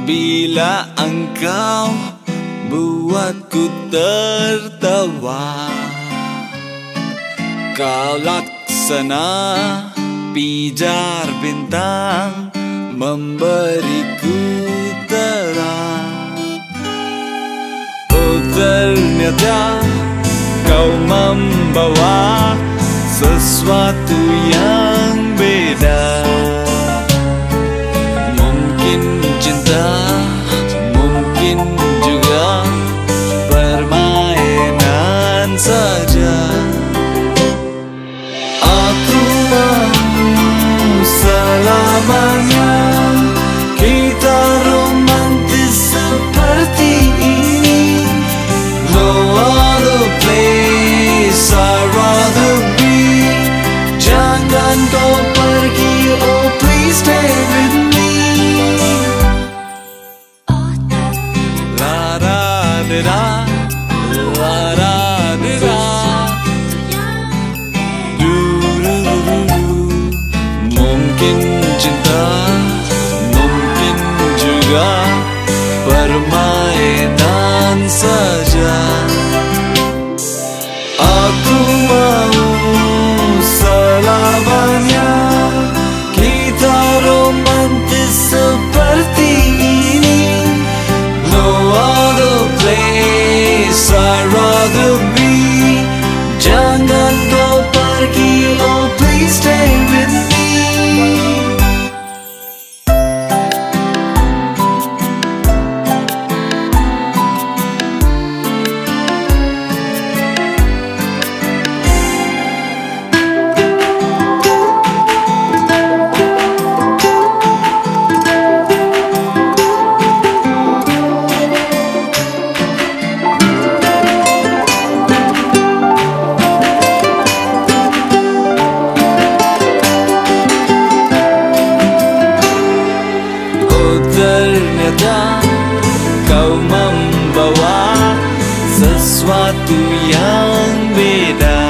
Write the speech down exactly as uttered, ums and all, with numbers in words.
Bila engkau buatku tertawa, kau laksana pijar bintang memberiku terang. Oh ternyata kau membawa sesuatu yang beda. Mungkin cinta, mungkin juga permainan saja. Aku mau selamanya kita romantis seperti ini. No other place I'd rather be. Jangan kau pergi, oh please stay with me. La da da da, la da da da. Du du du du. Mungkin cinta, mungkin juga permainan saja. Aku mau selamanya kita romantis seperti ini. No other place I'd rather be. Jangan kau pergi, oh please stay with me. Ternyata kau membawa sesuatu yang beda.